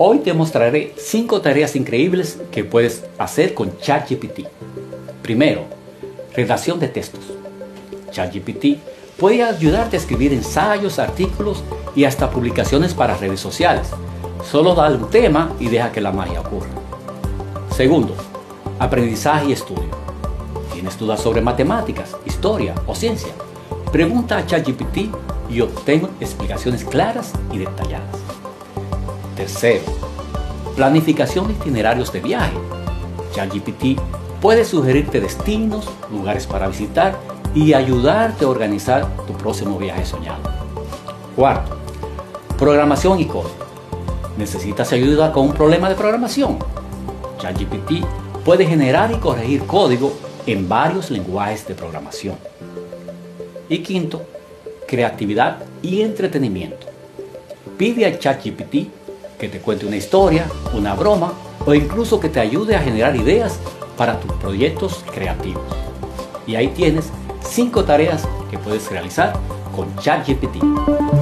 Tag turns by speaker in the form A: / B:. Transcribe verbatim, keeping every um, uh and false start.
A: Hoy te mostraré cinco tareas increíbles que puedes hacer con ChatGPT. Primero, redacción de textos. ChatGPT puede ayudarte a escribir ensayos, artículos y hasta publicaciones para redes sociales. Solo dale un tema y deja que la magia ocurra. Segundo, aprendizaje y estudio. ¿Tienes dudas sobre matemáticas, historia o ciencia? Pregunta a ChatGPT y obtén explicaciones claras y detalladas. Tercero, planificación de itinerarios de viaje. ChatGPT puede sugerirte destinos, lugares para visitar y ayudarte a organizar tu próximo viaje soñado. Cuarto, programación y código. ¿Necesitas ayuda con un problema de programación? ChatGPT puede generar y corregir código en varios lenguajes de programación. Y quinto, creatividad y entretenimiento. Pide a ChatGPT que te cuente una historia, una broma o incluso que te ayude a generar ideas para tus proyectos creativos. Y ahí tienes cinco tareas que puedes realizar con ChatGPT.